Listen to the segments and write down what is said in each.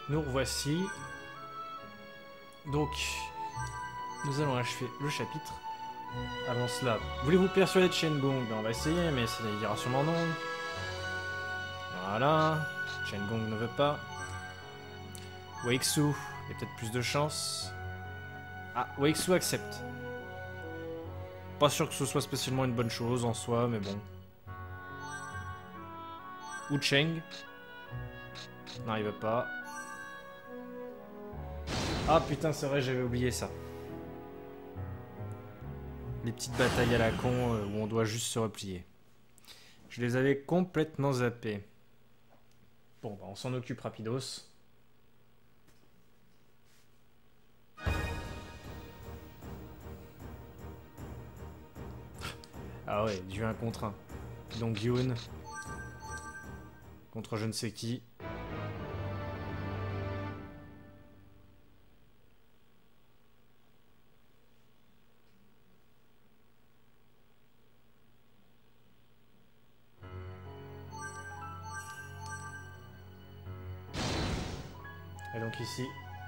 Nous revoici. Donc, nous allons achever le chapitre. Avant cela, voulez-vous persuader de Shenbong? On va essayer, mais ça dira sûrement non. Voilà. Shenbong ne veut pas. Weixu, il y a peut-être plus de chance. Ah, Weixu accepte. Pas sûr que ce soit spécialement une bonne chose en soi, mais bon. Wu Cheng. Non, il veut pas. Ah putain, c'est vrai, j'avais oublié ça. Les petites batailles à la con où on doit juste se replier. Je les avais complètement zappées. Bon, bah on s'en occupe rapidos. Ah ouais, du 1 contre 1. Donc Yoon contre je ne sais qui. Et donc ici.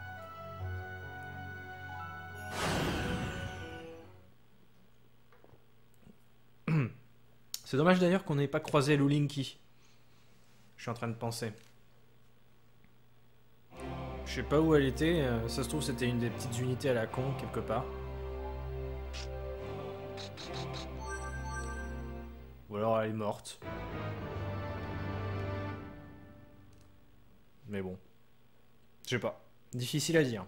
C'est dommage d'ailleurs qu'on n'ait pas croisé Lulinki. Je suis en train de penser. Je sais pas où elle était, ça se trouve c'était une des petites unités à la con quelque part. Ou alors elle est morte. Mais bon. Je sais pas. Difficile à dire.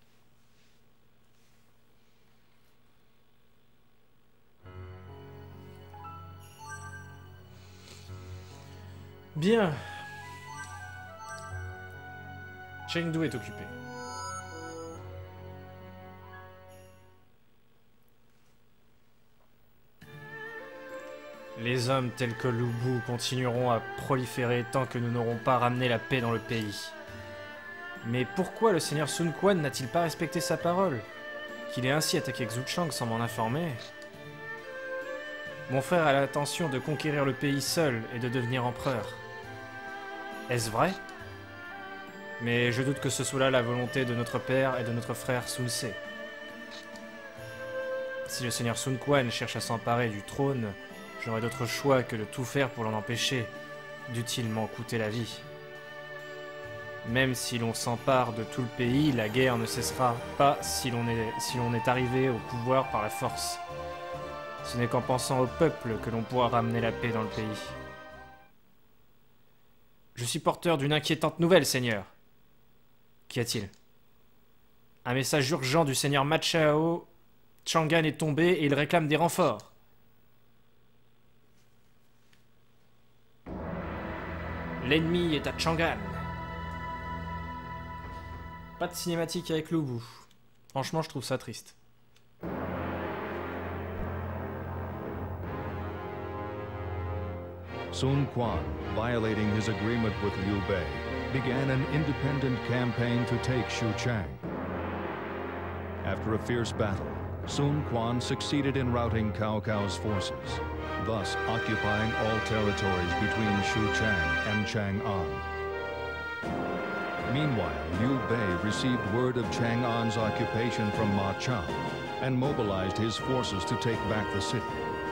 Bien. Chengdu est occupé. Les hommes tels que Lu Bu continueront à proliférer tant que nous n'aurons pas ramené la paix dans le pays. Mais pourquoi le seigneur Sun Quan n'a-t-il pas respecté sa parole? Qu'il ait ainsi attaqué Xu Chang sans m'en informer? Mon frère a l'intention de conquérir le pays seul et de devenir empereur. Est-ce vrai? Mais je doute que ce soit là la volonté de notre père et de notre frère Sun Ce. Si le seigneur Sun Quan cherche à s'emparer du trône, je n'aurai d'autre choix que de tout faire pour l'en empêcher, dût-il m'en coûter la vie. Même si l'on s'empare de tout le pays, la guerre ne cessera pas si l'on est arrivé au pouvoir par la force. Ce n'est qu'en pensant au peuple que l'on pourra ramener la paix dans le pays. Je suis porteur d'une inquiétante nouvelle, seigneur. Qu'y a-t-il? Un message urgent du seigneur Machao. Chang'an est tombé et il réclame des renforts. L'ennemi est à Chang'an. Pas de cinématique avec Lu Bu. Franchement, je trouve ça triste. Sun Quan, violating his agreement with Liu Bei, began an independent campaign to take Xuchang. After a fierce battle, Sun Quan succeeded in routing Cao Cao's forces, thus occupying all territories between Xuchang and Chang'an. Meanwhile, Liu Bei received word of Chang'an's occupation from Ma Chao and mobilized his forces to take back the city.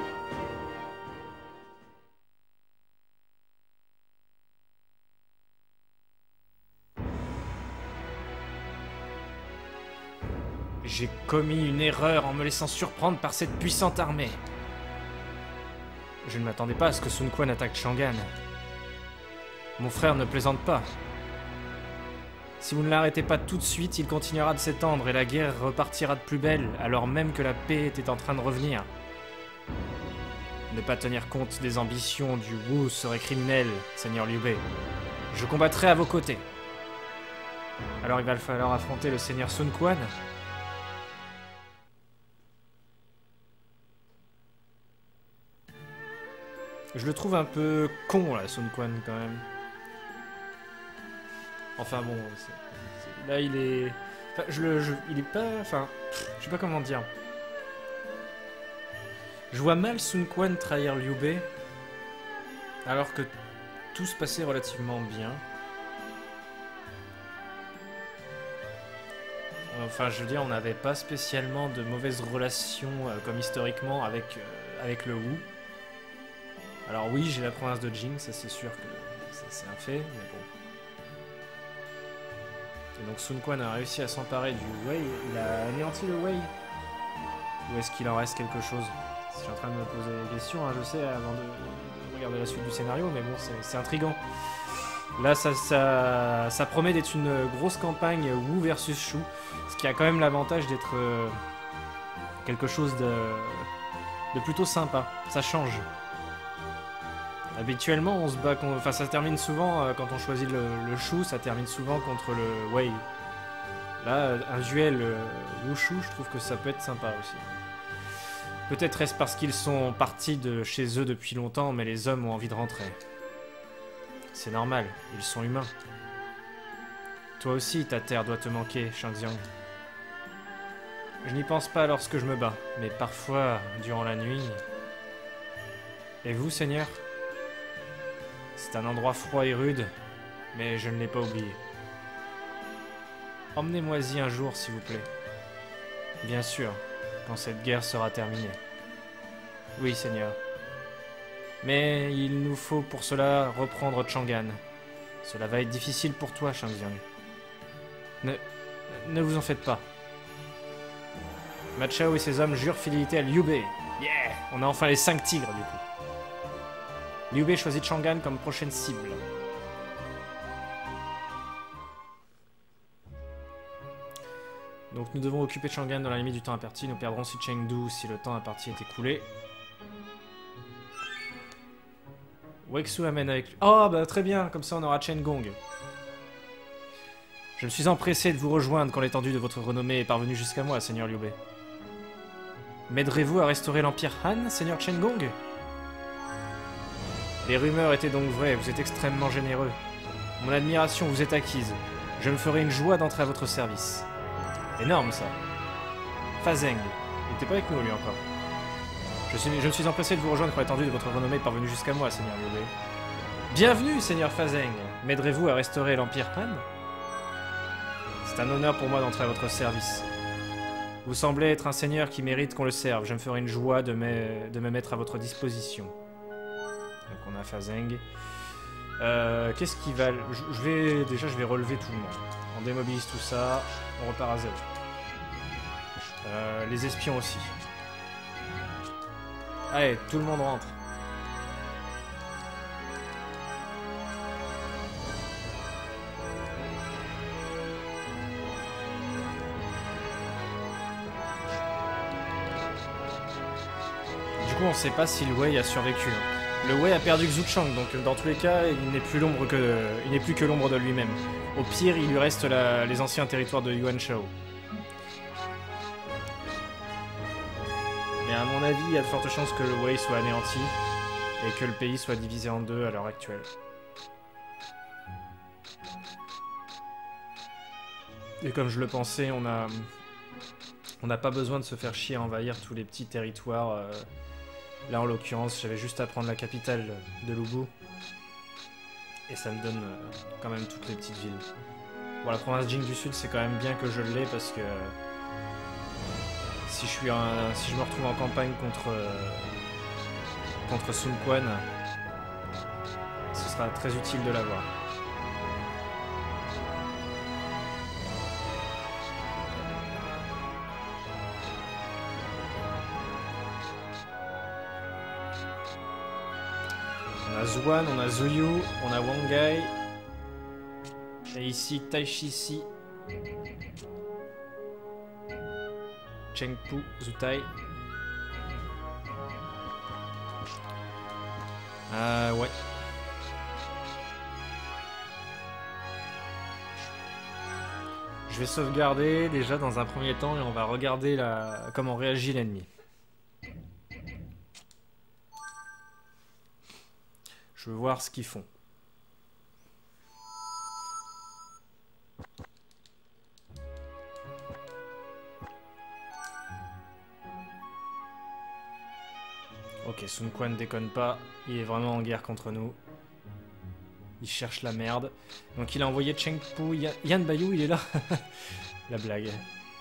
J'ai commis une erreur en me laissant surprendre par cette puissante armée. Je ne m'attendais pas à ce que Sun Quan attaque Chang'an. Mon frère ne plaisante pas. Si vous ne l'arrêtez pas tout de suite, il continuera de s'étendre et la guerre repartira de plus belle, alors même que la paix était en train de revenir. Ne pas tenir compte des ambitions du Wu serait criminel, seigneur Liu Bei. Je combattrai à vos côtés. Alors il va falloir affronter le seigneur Sun Quan. Je le trouve un peu con là, Sun Quan quand même. Enfin bon, là il est... Enfin, il est pas... Enfin, je sais pas comment dire. Je vois mal Sun Quan trahir Liu Bei, alors que tout se passait relativement bien. Enfin, je veux dire, on n'avait pas spécialement de mauvaises relations, comme historiquement, avec le Wu. Alors oui, j'ai la province de Jing, ça c'est sûr que c'est un fait, mais bon. Et donc Sun Quan a réussi à s'emparer du Wei. Il a anéanti le Wei. Ou est-ce qu'il en reste quelque chose? Je suis en train de me poser des questions, hein, je sais, avant de regarder la suite du scénario, mais bon, c'est intriguant. Là, ça promet d'être une grosse campagne Wu versus Shu, ce qui a quand même l'avantage d'être quelque chose de plutôt sympa. Ça change. Habituellement, on se bat, enfin ça termine souvent, quand on choisit le Shu, ça termine souvent contre le Wei. Là, un duel Wu-Shu, je trouve que ça peut être sympa aussi. Peut-être est-ce parce qu'ils sont partis de chez eux depuis longtemps, mais les hommes ont envie de rentrer. C'est normal, ils sont humains. Toi aussi, ta terre doit te manquer, Shangxiang. Je n'y pense pas lorsque je me bats, mais parfois, durant la nuit... Et vous, Seigneur? C'est un endroit froid et rude, mais je ne l'ai pas oublié. Emmenez-moi-y un jour, s'il vous plaît. Bien sûr, quand cette guerre sera terminée. Oui, Seigneur. Mais il nous faut pour cela reprendre Chang'an. Cela va être difficile pour toi, Shangxiang. Ne vous en faites pas. Ma Chao et ses hommes jurent fidélité à Liu Bei. Yeah! On a enfin les 5 tigres, du coup. Liu Bei choisit Chang'an comme prochaine cible. Donc nous devons occuper Chang'an dans la limite du temps imparti. Nous perdrons si Chengdu si le temps imparti est écoulé. Wexu amène avec lui. Oh bah très bien, comme ça on aura Chen Gong. Je me suis empressé de vous rejoindre quand l'étendue de votre renommée est parvenue jusqu'à moi, Seigneur Liu Bei. M'aiderez-vous à restaurer l'Empire Han, Seigneur Chen Gong? Les rumeurs étaient donc vraies, vous êtes extrêmement généreux. Mon admiration vous est acquise. Je me ferai une joie d'entrer à votre service. Énorme ça. Fazeng. Il n'était pas avec nous lui encore. Je me suis empressé de vous rejoindre quand l'étendue de votre renommée est parvenue jusqu'à moi, Seigneur Liu Bei. Bienvenue, Seigneur Fazeng. M'aiderez-vous à restaurer l'Empire Han? C'est un honneur pour moi d'entrer à votre service. Vous semblez être un seigneur qui mérite qu'on le serve. Je me ferai une joie de me mettre à votre disposition. Donc on a Fazeng. Qu'est-ce qui va... Déjà, je vais relever tout le monde. On démobilise tout ça. On repart à zéro. Les espions aussi. Allez, tout le monde rentre. Du coup, on sait pas si le Wei a survécu. Le Wei a perdu Xu Chang, donc dans tous les cas, il n'est plus que l'ombre de lui-même. Au pire, il lui reste les anciens territoires de Yuan Shao. Mais à mon avis, il y a de fortes chances que le Wei soit anéanti et que le pays soit divisé en deux à l'heure actuelle. Et comme je le pensais, on n'a pas besoin de se faire chier à envahir tous les petits territoires. Là, en l'occurrence, j'avais juste à prendre la capitale de Lubu. Et ça me donne quand même toutes les petites villes. Bon, la province Jing du Sud, c'est quand même bien que je l'ai parce que... si je me retrouve en campagne contre Sun Quan, ce sera très utile de l'avoir. On a Zhuan, on a Zuyu, on a Wangai. Et ici, Taishisi. Chengpu, Zutai. Ouais. Je vais sauvegarder déjà dans un premier temps et on va regarder comment réagit l'ennemi. Je veux voir ce qu'ils font. Ok, Sun Quan ne déconne pas, il est vraiment en guerre contre nous. Il cherche la merde. Donc il a envoyé Chengpu, Yan Baiyu, il est là. La blague.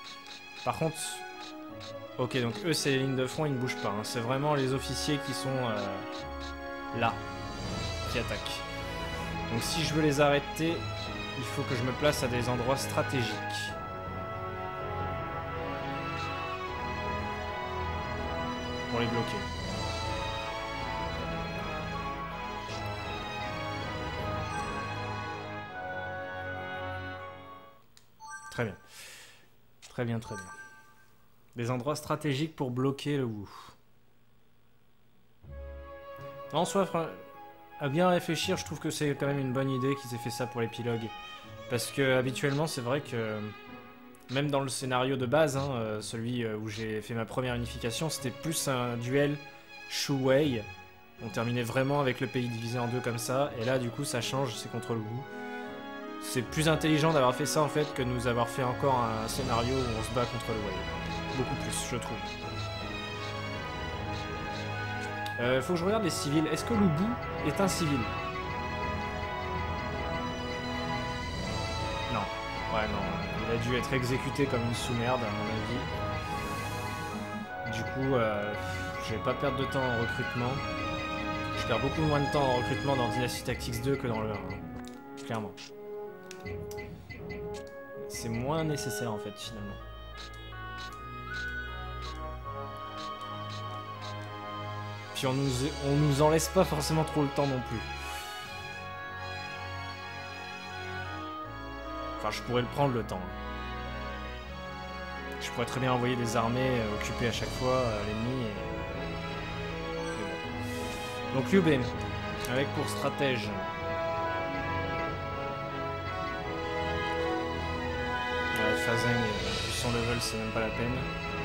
Par contre... Ok, donc eux, c'est les lignes de front, ils ne bougent pas. Hein. C'est vraiment les officiers qui sont là, qui attaquent. Donc si je veux les arrêter, il faut que je me place à des endroits stratégiques. Pour les bloquer. Très bien. Très bien, très bien. Des endroits stratégiques pour bloquer le Wu. En soi, à bien réfléchir, je trouve que c'est quand même une bonne idée qu'ils aient fait ça pour l'épilogue. Parce que habituellement, c'est vrai que... Même dans le scénario de base, hein, celui où j'ai fait ma première unification, c'était plus un duel Shu-Wei. On terminait vraiment avec le pays divisé en deux comme ça. Et là, du coup, ça change, c'est contre le Wu. C'est plus intelligent d'avoir fait ça, en fait, que de nous avoir fait encore un scénario où on se bat contre le Wei. Beaucoup plus, je trouve. Faut que je regarde les civils. Est-ce que Lu Bu est un civil? Non. Ouais, non. Il a dû être exécuté comme une sous-merde, à mon avis. Du coup, je vais pas perdre de temps en recrutement. Je perds beaucoup moins de temps en recrutement dans Dynasty Tactics 2 que dans le 1. Clairement. C'est moins nécessaire, en fait, finalement. Puis on nous en laisse pas forcément trop le temps non plus. Enfin, je pourrais le prendre le temps. Je pourrais très bien envoyer des armées occupées à chaque fois l'ennemi. Et... Donc Liu Bei, avec pour stratège. Fazeng, son level, c'est même pas la peine.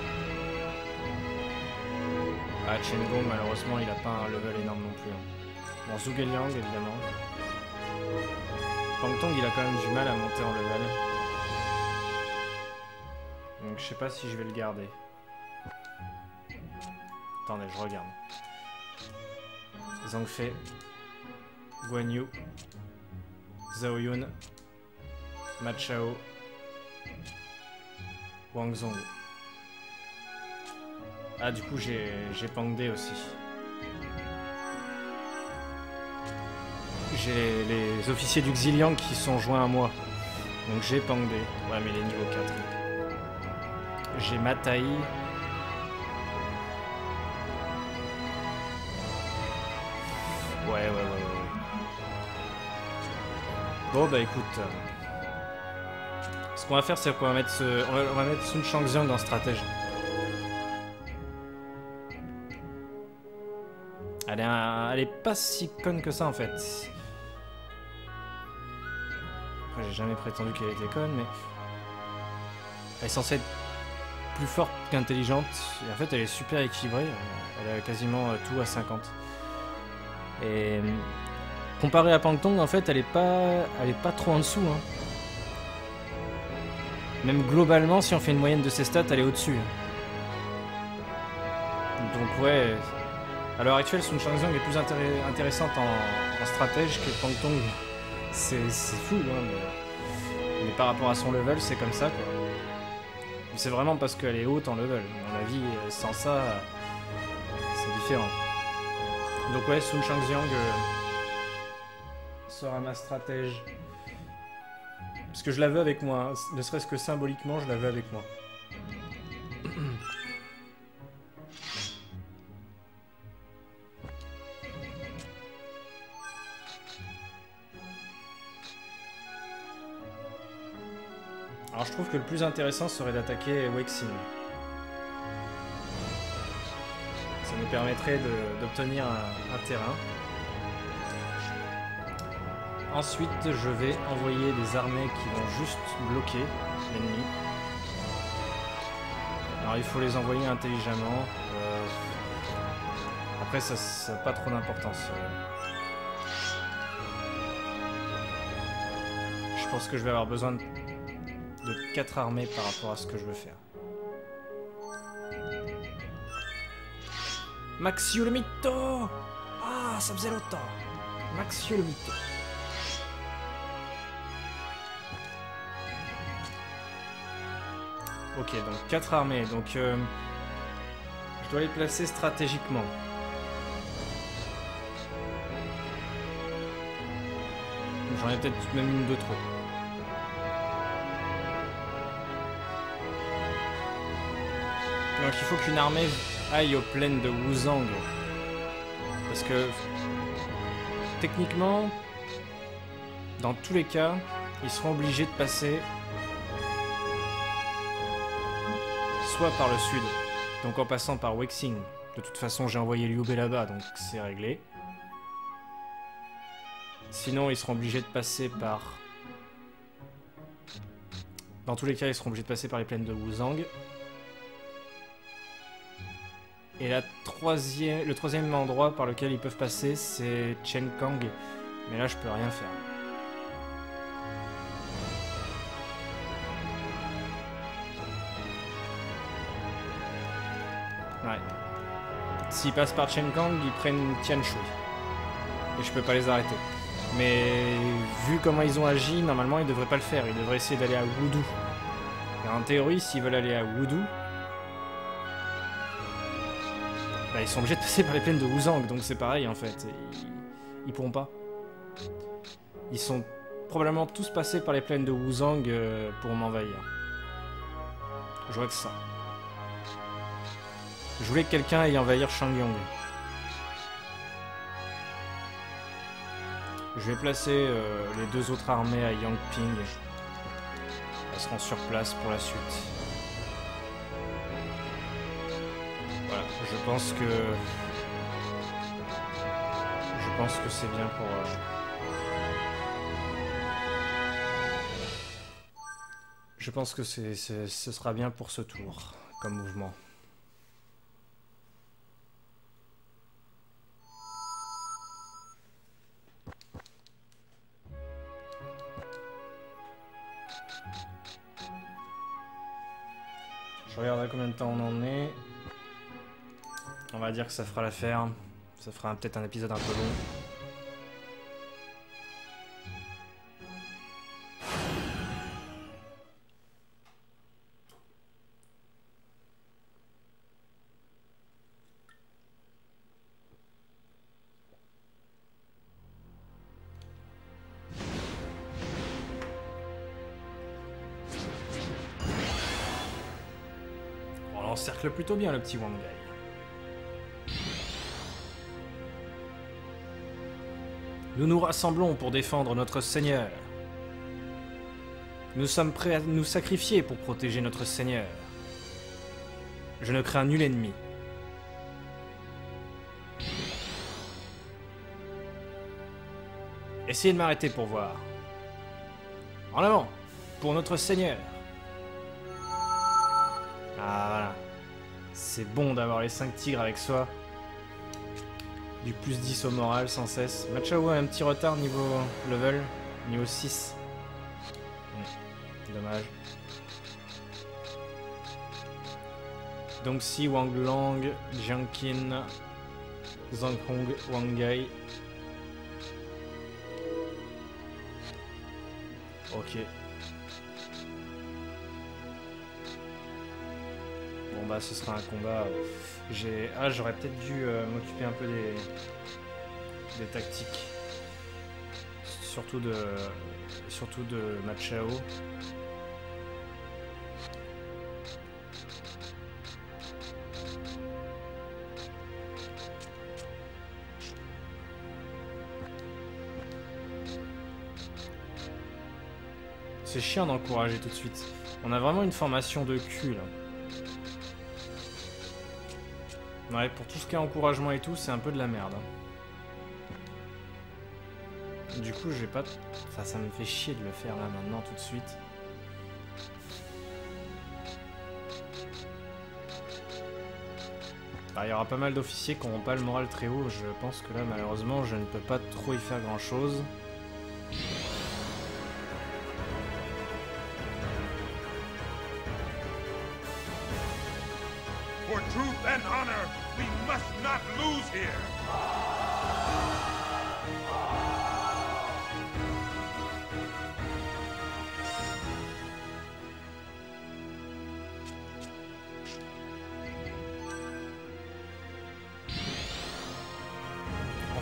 Ah, Chen Gong, malheureusement, il a pas un level énorme non plus. Bon, Zhuge Liang, évidemment. Pang Tong, il a quand même du mal à monter en level. Donc, je sais pas si je vais le garder. Attendez, je regarde. Zhang Fei, Guan Yu, Zhao Yun, Ma Chao, Wang Zhong. Ah, du coup, j'ai Pang De aussi. J'ai les officiers du Xiliang qui sont joints à moi. Donc j'ai Pang De. Ouais, mais il est niveau 4. J'ai Matai. Ouais. Bon, bah écoute... Ce qu'on va faire, c'est qu'on va mettre on va mettre Sun Shangxiang en stratège. Elle est pas si conne que ça en fait. Après, j'ai jamais prétendu qu'elle était conne, mais elle est censée être plus forte qu'intelligente. Et en fait, elle est super équilibrée. Elle a quasiment tout à 50. Et comparée à Pang Tong, en fait, elle est pas trop en dessous. Hein. Même globalement, si on fait une moyenne de ses stats, elle est au-dessus. Donc ouais. À l'heure actuelle, Sun Shangxiang est plus intéressante en stratège que Pang Tong. C'est fou, hein, mais par rapport à son level, c'est comme ça, quoi. C'est vraiment parce qu'elle est haute en level. À mon avis, sans ça, c'est différent. Donc ouais, Sun Shangxiang sera ma stratège. Parce que je la veux avec moi, hein. Ne serait-ce que symboliquement, je la veux avec moi. Alors je trouve que le plus intéressant serait d'attaquer Weixin. Ça nous permettrait d'obtenir un terrain. Ensuite, je vais envoyer des armées qui vont juste bloquer l'ennemi. Alors il faut les envoyer intelligemment. Après ça n'a pas trop d'importance. Je pense que je vais avoir besoin de 4 armées par rapport à ce que je veux faire. Maxio le Mytho! Ah, ça faisait longtemps! Maxio le Mytho. Ok, donc 4 armées. Donc je dois les placer stratégiquement. J'en ai peut-être même une de trop. Donc il faut qu'une armée aille aux plaines de Wuzang. Parce que techniquement, dans tous les cas, ils seront obligés de passer soit par le sud, donc en passant par Wexing. De toute façon, j'ai envoyé Liu Bei là-bas, donc c'est réglé. Sinon, ils seront obligés de passer par... Dans tous les cas, ils seront obligés de passer par les plaines de Wuzang. Et le troisième endroit par lequel ils peuvent passer, c'est Chenkang. Mais là, je peux rien faire. Ouais. S'ils passent par Chenkang, ils prennent Tianshui. Et je peux pas les arrêter. Mais vu comment ils ont agi, normalement ils devraient pas le faire. Ils devraient essayer d'aller à Wudu. Et en théorie, s'ils veulent aller à Wudu, bah, ils sont obligés de passer par les plaines de Wuzang. Donc c'est pareil en fait. Ils pourront pas. Ils sont probablement tous passés par les plaines de Wuzang pour m'envahir. Je vois que ça. Je voulais que quelqu'un aille envahir Shangyong. Je vais placer les deux autres armées à Yangping. Elles seront sur place pour la suite. Voilà, je pense que c'est bien pour... Je pense que ce sera bien pour ce tour, comme mouvement. Je regarde à combien de temps on en est. On va dire que ça fera l'affaire. Ça fera peut-être un épisode un peu long. On encercle plutôt bien le petit Wang Gai. Nous nous rassemblons pour défendre notre Seigneur. Nous sommes prêts à nous sacrifier pour protéger notre Seigneur. Je ne crains nul ennemi. Essayez de m'arrêter pour voir. En avant, pour notre Seigneur. Ah voilà. C'est bon d'avoir les 5 tigres avec soi. Du plus 10 au moral sans cesse. Machao a un petit retard niveau level. Niveau 6. Dommage. Donc si Wang Lang, Jiangqin, Zhang Hong, Wang Gai. Ok. Bon bah ce sera un combat. J'aurais peut-être dû m'occuper un peu des tactiques. Surtout de Machao. C'est chiant d'encourager tout de suite. On a vraiment une formation de cul là. Ouais, pour tout ce qui est encouragement et tout, c'est un peu de la merde. Du coup, j'ai pas... Enfin, ça me fait chier de le faire là maintenant tout de suite. Bah, il y aura pas mal d'officiers qui n'auront pas le moral très haut. Je pense que là, malheureusement, je ne peux pas trop y faire grand chose. For truth and honor, we must not lose here.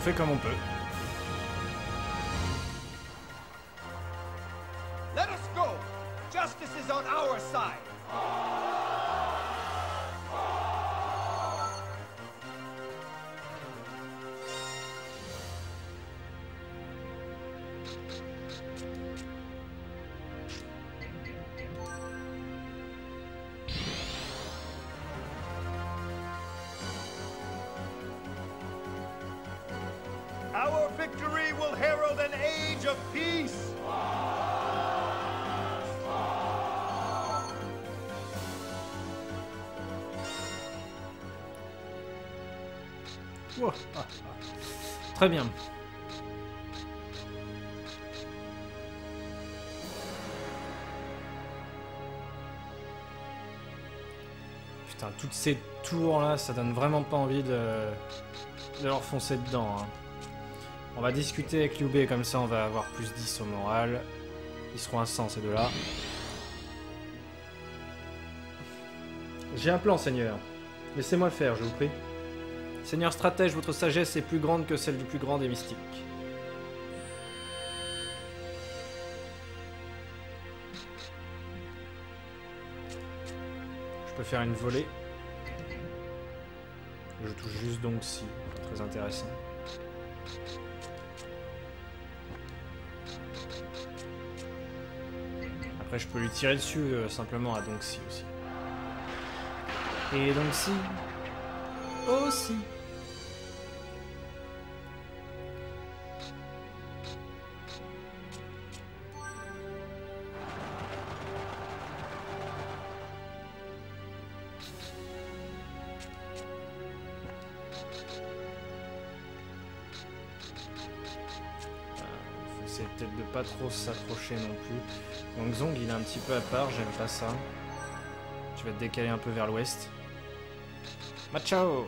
fait comme on peut. Let us go. Justice is on our side. Our victory will herald an age of peace. Wow. Très bien. Putain, toutes ces tours là, ça donne vraiment pas envie de leur foncer dedans. Hein. On va discuter avec Liu Bei, comme ça on va avoir plus 10 au moral. Ils seront à 100 ces deux-là. J'ai un plan, Seigneur. Laissez-moi le faire, je vous prie. Seigneur stratège, votre sagesse est plus grande que celle du plus grand des mystiques. Je peux faire une volée. Je touche juste donc si. Très intéressant. Après je peux lui tirer dessus simplement à Donxi aussi. Et Donxi aussi. Faut essayer peut-être de pas trop s'approcher non plus. Donc Zong il est un petit peu à part, j'aime pas ça. Je vais te décaler un peu vers l'ouest. Machao!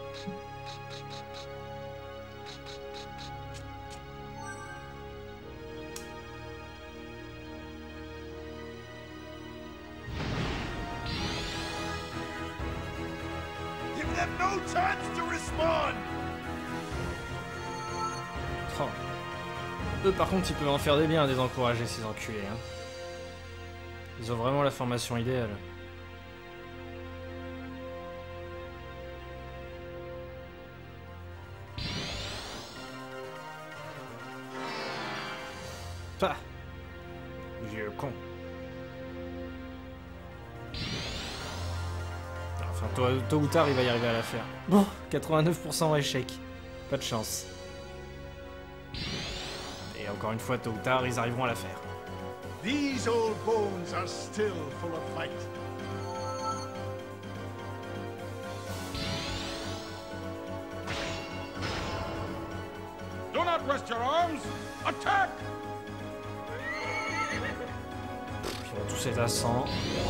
Give them no chance to respond. Oh. Eux par contre ils peuvent en faire des biens à désencourager ces enculés. Hein. Ils ont vraiment la formation idéale. Ah, vieux con. Enfin, tôt ou tard, il va y arriver à la faire. Bon, 89% échec. Pas de chance. Et encore une fois, tôt ou tard, ils arriveront à la faire. These old bones are still full of fight. Do not rest your arms. Attack! Ils vont tous être à 100.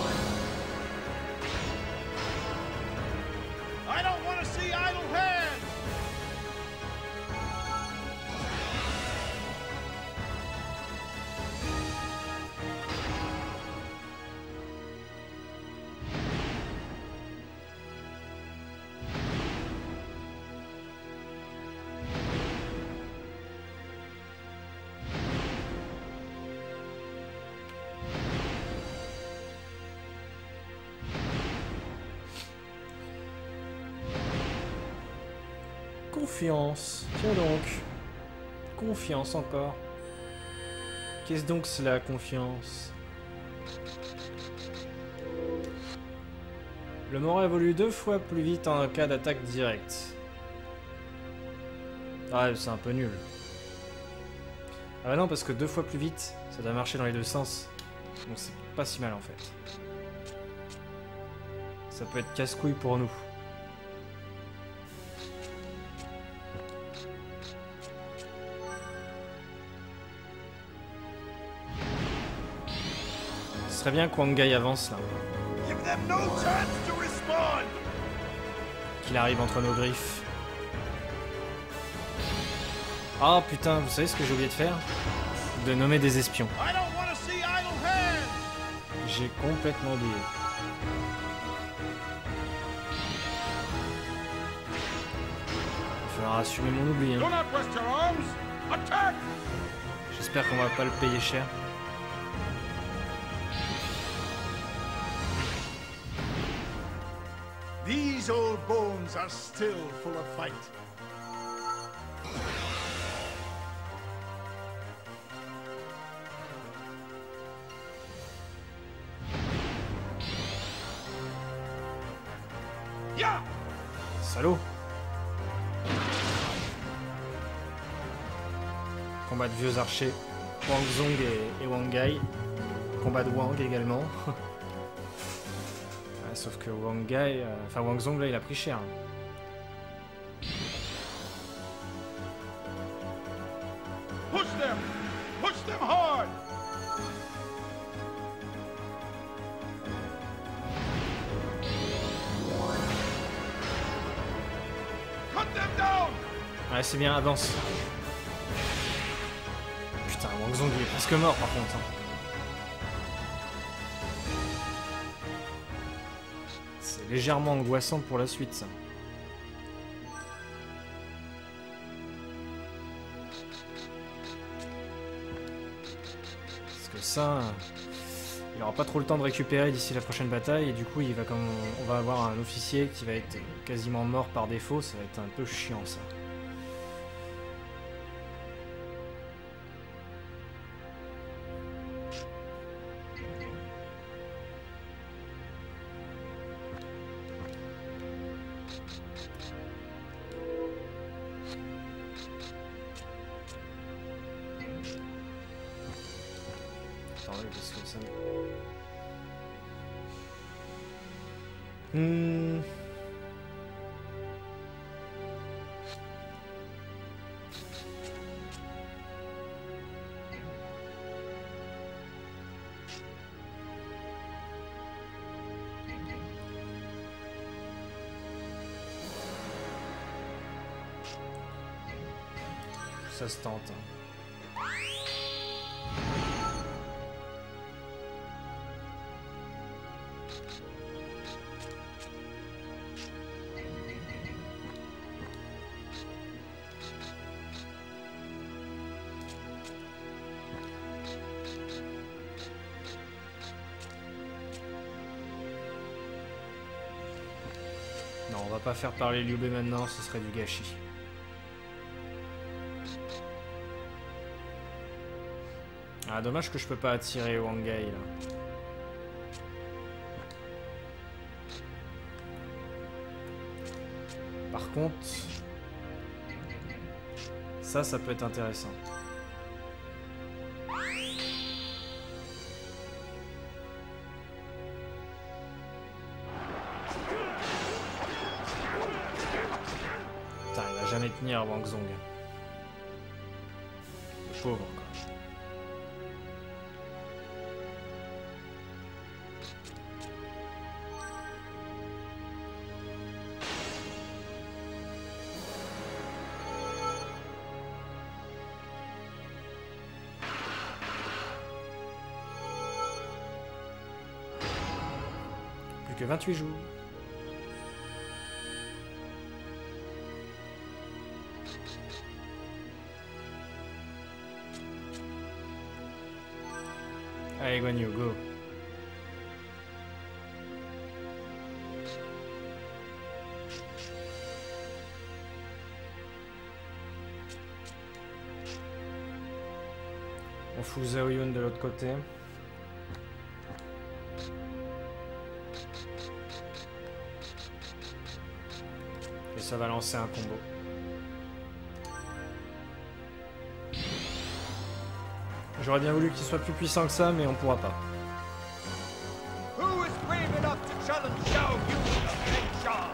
I don't want to see idle hands. Confiance. Tiens donc. Confiance encore. Qu'est-ce donc cela, confiance? Le mort évolue 2 fois plus vite en cas d'attaque directe. Ah, c'est un peu nul. Ah bah non, parce que 2 fois plus vite, ça doit marcher dans les deux sens. Donc c'est pas si mal en fait. Ça peut être casse-couille pour nous. Ce serait bien que Wang Gai avance là. Give them no chance to respond. Qu'il arrive entre nos griffes. Ah putain, vous savez ce que j'ai oublié de faire? De nommer des espions. I don't want to see idle hands. J'ai complètement oublié. falloir assumer mon oubli. Do Hein. not rest your arms! Attack! J'espère qu'on va pas le payer cher. These old bones are still full of fight. Yeah! Salaud! Combat de vieux archers, Wang Zong et Wang Gai. Combat de Wang également. Ouais, sauf que Wang Gai, enfin Wang Zong là il a pris cher. Push them! Push them hard! Cut them down! Ouais c'est bien, avance. Putain, Wang Zong il est presque mort par contre. Hein. C'est légèrement angoissant pour la suite ça. Parce que ça, il aura pas trop le temps de récupérer d'ici la prochaine bataille et du coup il va comme on va avoir un officier qui va être quasiment mort par défaut, ça va être un peu chiant ça. Attendez, parce que ça... Ça se tente. Non, on va pas faire parler Liu Bei maintenant, ce serait du gâchis. Ah, dommage que je peux pas attirer Wang Gai là. Par contre, ça peut être intéressant. Putain, il va jamais tenir Wang Zong. Le pauvre quoi. Plus que 28 jours. Allez, Guan Yu, go. On fout Zhao Yun de l'autre côté. Et ça va lancer un combo. J'aurais bien voulu qu'il soit plus puissant que ça, mais on pourra pas. Who is brave enough to challenge Zhao Yun of Fengshan?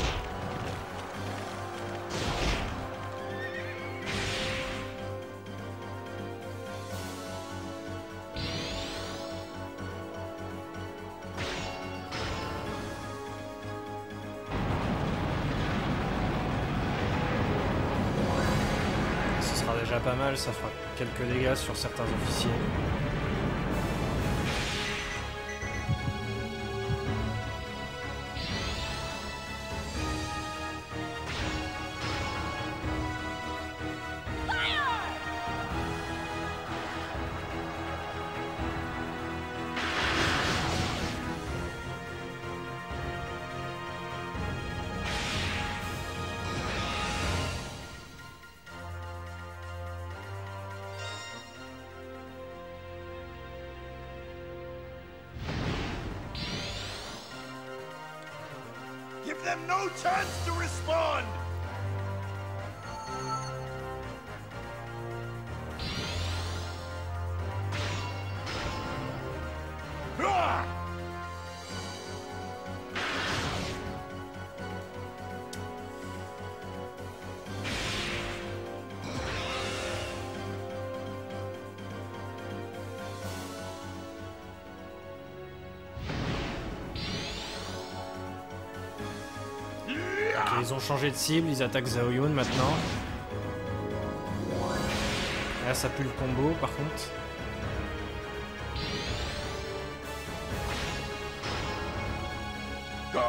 Ce sera déjà pas mal, ça fera quelques dégâts sur certains officiers. them no chance to respond! Ah! Ok, ils ont changé de cible, ils attaquent Zhao Yun maintenant. Là ça pue le combo par contre. Go!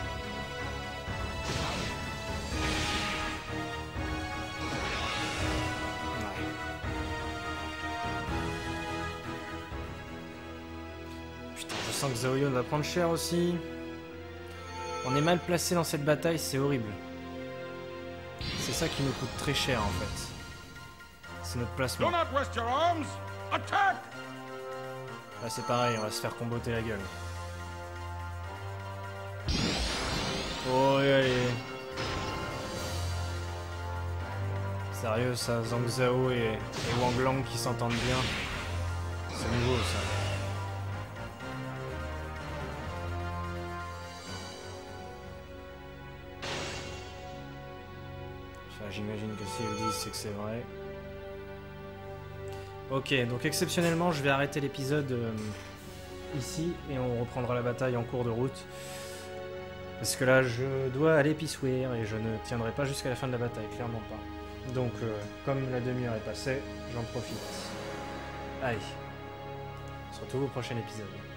Putain, je sens que Zhao Yun va prendre cher aussi. On est mal placé dans cette bataille, c'est horrible. C'est ça qui nous coûte très cher en fait. C'est notre placement. Do not rest your arms! Attack! Là c'est pareil, on va se faire comboter la gueule. Oh allez. Sérieux ça, Zhang Zhao et Wang Lang qui s'entendent bien. C'est nouveau ça. Enfin, j'imagine que si ils disent c'est que c'est vrai. Ok, donc exceptionnellement je vais arrêter l'épisode ici et on reprendra la bataille en cours de route. Parce que là je dois aller pissoir et je ne tiendrai pas jusqu'à la fin de la bataille, clairement pas. Donc comme la demi-heure est passée, j'en profite. Allez, on se retrouve au prochain épisode.